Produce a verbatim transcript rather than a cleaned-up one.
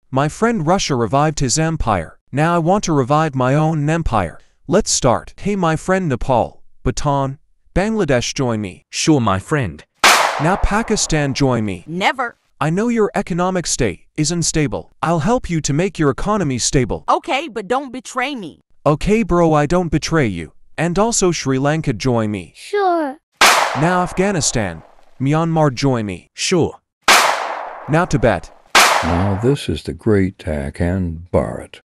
My friend Russia revived his empire. Now I want to revive my own empire. Let's start. Hey, my friend Nepal, Bhutan, Bangladesh, join me. Sure, my friend. Now Pakistan, join me. Never. I know your economic state is unstable. I'll help you to make your economy stable. Okay, but don't betray me. Okay, bro, I don't betray you. And also Sri Lanka, join me. Sure. Now Afghanistan, Myanmar, join me. Sure. Now Tibet. Now this is the great AKHAND BHARAT.